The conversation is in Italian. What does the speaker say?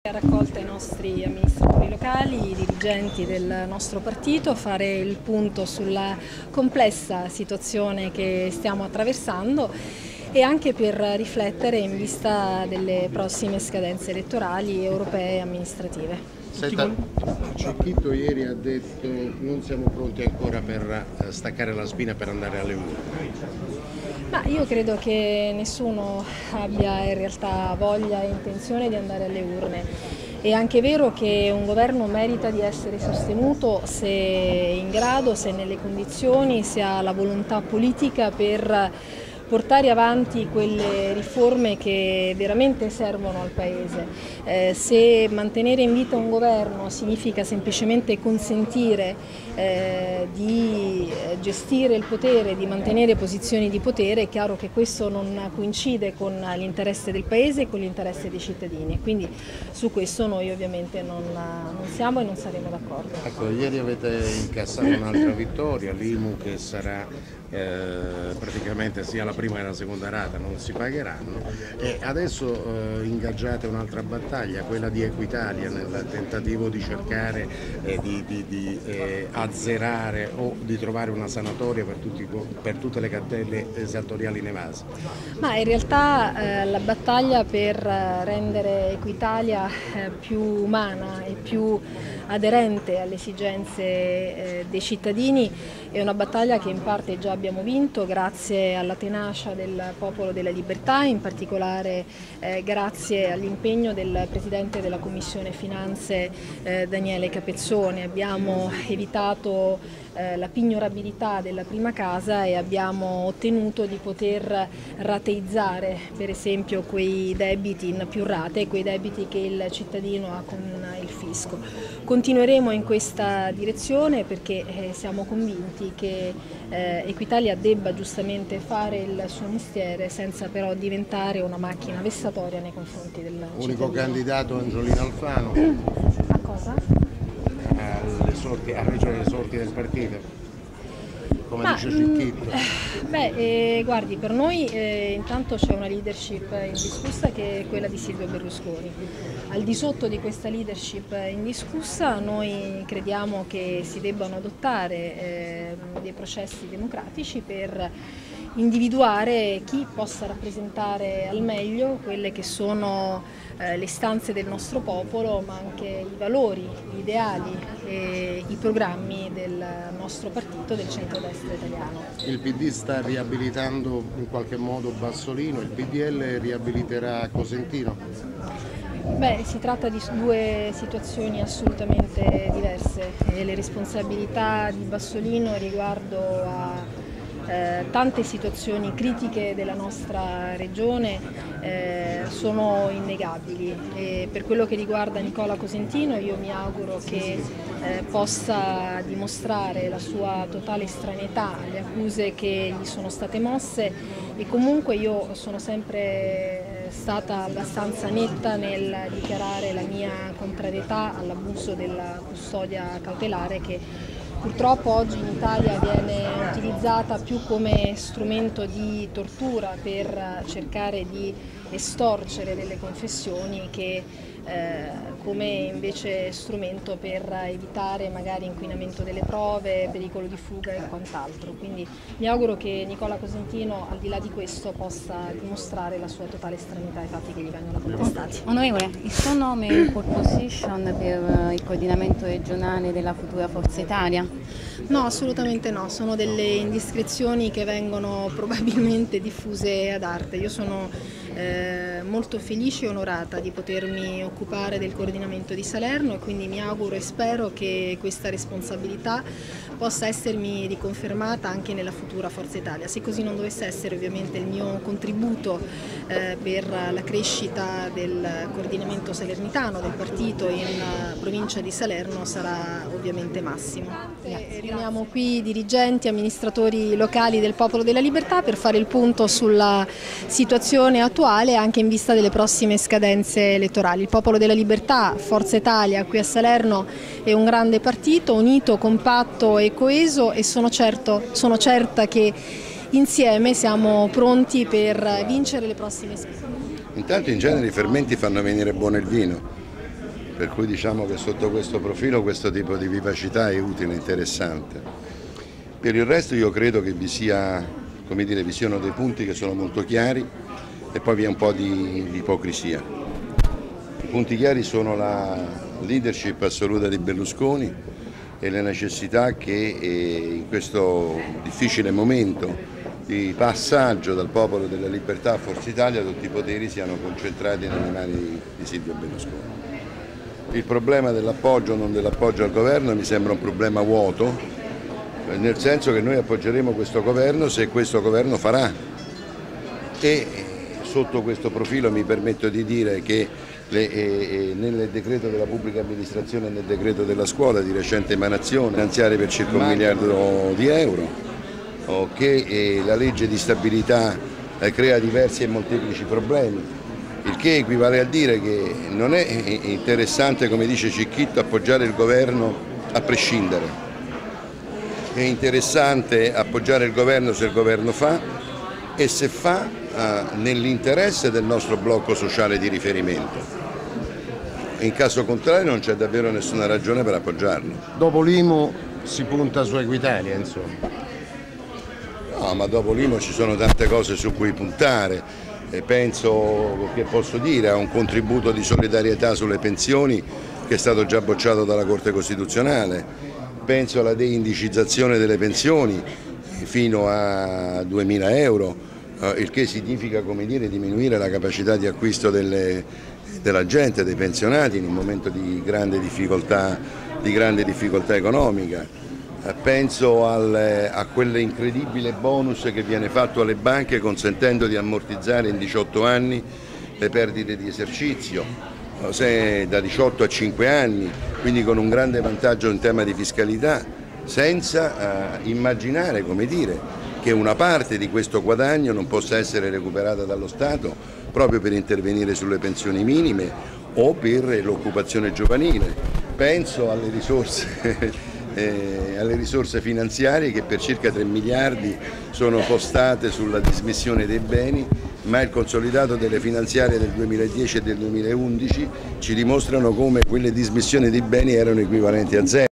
Raccolta i nostri amministratori locali, i dirigenti del nostro partito, fare il punto sulla complessa situazione che stiamo attraversando e anche per riflettere in vista delle prossime scadenze elettorali europee e amministrative. Cecchitto ieri ha detto non siamo pronti ancora per staccare la spina per andare alle urne. Ma io credo che nessuno abbia in realtà voglia e intenzione di andare alle urne. È anche vero che un governo merita di essere sostenuto se è in grado, se è nelle condizioni, se ha la volontà politica per portare avanti quelle riforme che veramente servono al Paese. Se mantenere in vita un governo significa semplicemente consentire di gestire il potere, di mantenere posizioni di potere, è chiaro che questo non coincide con l'interesse del Paese e con l'interesse dei cittadini. Quindi su questo noi ovviamente non siamo e non saremo d'accordo. Ecco, ieri avete incassato un'altra vittoria, l'IMU che sarà praticamente sia la prima che la seconda rata non si pagheranno e adesso ingaggiate un'altra battaglia, quella di Equitalia, nel tentativo di cercare di azzerare o di trovare una sanatoria per tutte le cartelle esattoriali inevase. Ma in realtà la battaglia per rendere Equitalia più umana e più aderente alle esigenze dei cittadini è una battaglia che in parte già abbiamo vinto grazie alla tenacia del Popolo della Libertà, in particolare grazie all'impegno del Presidente della Commissione Finanze Daniele Capezzone. Abbiamo evitato la pignorabilità della prima casa e abbiamo ottenuto di poter rateizzare per esempio quei debiti in più rate, quei debiti che il cittadino ha con il fisco. Continueremo in questa direzione perché siamo convinti che Equitalia debba giustamente fare il suo mestiere senza però diventare una macchina vessatoria nei confronti del cittadino. Unico candidato Angiolina Alfano. A cosa? A reggere le sorti del partito, come dice Cecchitto. Guardi, per noi intanto c'è una leadership indiscussa che è quella di Silvio Berlusconi. Al di sotto di questa leadership indiscussa noi crediamo che si debbano adottare dei processi democratici per individuare chi possa rappresentare al meglio quelle che sono le istanze del nostro popolo, ma anche i valori, gli ideali e i programmi del nostro partito, del centrodestra italiano. Il PD sta riabilitando in qualche modo Bassolino, il PDL riabiliterà Cosentino? Si tratta di due situazioni assolutamente diverse e le responsabilità di Bassolino riguardo a tante situazioni critiche della nostra regione sono innegabili e per quello che riguarda Nicola Cosentino io mi auguro che possa dimostrare la sua totale estraneità alle accuse che gli sono state mosse e comunque io sono sempre stata abbastanza netta nel dichiarare la mia contrarietà all'abuso della custodia cautelare che purtroppo oggi in Italia viene utilizzata più come strumento di tortura per cercare di estorcere delle confessioni che come invece strumento per evitare magari inquinamento delle prove, pericolo di fuga e quant'altro. Quindi mi auguro che Nicola Cosentino al di là di questo possa dimostrare la sua totale estraneità ai fatti che gli vengono contestati. Onorevole, il suo nome è in pole position per il coordinamento regionale della futura Forza Italia? No, assolutamente no, sono delle indiscrezioni che vengono probabilmente diffuse ad arte. Io sono molto felice e onorata di potermi occupare del coordinamento di Salerno e quindi mi auguro e spero che questa responsabilità possa essermi riconfermata anche nella futura Forza Italia. Se così non dovesse essere, ovviamente il mio contributo per la crescita del coordinamento salernitano, del partito in provincia di Salerno sarà ovviamente massimo. Riuniamo qui dirigenti, amministratori locali del Popolo della Libertà per fare il punto sulla situazione attuale anche in vista delle prossime scadenze elettorali. Il Popolo della Libertà, Forza Italia qui a Salerno è un grande partito, unito, compatto e coeso e sono certa che insieme siamo pronti per vincere le prossime sfide. Intanto in genere i fermenti fanno venire buono il vino. per cui diciamo che sotto questo profilo questo tipo di vivacità è utile e interessante. Per il resto io credo che vi siano dei punti che sono molto chiari e poi vi è un po' di ipocrisia. I punti chiari sono la leadership assoluta di Berlusconi e la necessità che in questo difficile momento di passaggio dal Popolo della Libertà a Forza Italia tutti i poteri siano concentrati nelle mani di Silvio Berlusconi. Il problema dell'appoggio o non dell'appoggio al governo mi sembra un problema vuoto, nel senso che noi appoggeremo questo governo se questo governo farà, e sotto questo profilo mi permetto di dire che nel decreto della pubblica amministrazione e nel decreto della scuola di recente emanazione finanziarie per circa 1 miliardo di euro, che la legge di stabilità crea diversi e molteplici problemi, il che equivale a dire che non è interessante, come dice Cicchitto, appoggiare il governo a prescindere. È interessante appoggiare il governo se il governo fa e se fa nell'interesse del nostro blocco sociale di riferimento. In caso contrario non c'è davvero nessuna ragione per appoggiarlo. Dopo l'IMU si punta su Equitalia, insomma. No, ma dopo l'IMU ci sono tante cose su cui puntare. Penso, che posso dire, a un contributo di solidarietà sulle pensioni che è stato già bocciato dalla Corte Costituzionale. Penso alla deindicizzazione delle pensioni fino a 2.000 euro, il che significa, come dire, diminuire la capacità di acquisto della gente, dei pensionati in un momento di grande difficoltà economica. Penso a quell'incredibile bonus che viene fatto alle banche consentendo di ammortizzare in 18 anni le perdite di esercizio, da 18 a 5 anni, quindi con un grande vantaggio in tema di fiscalità, senza immaginare, come dire, che una parte di questo guadagno non possa essere recuperata dallo Stato proprio per intervenire sulle pensioni minime o per l'occupazione giovanile. Penso alle risorse finanziarie che per circa 3 miliardi sono postate sulla dismissione dei beni, ma il consolidato delle finanziarie del 2010 e del 2011 ci dimostrano come quelle dismissioni di beni erano equivalenti a zero.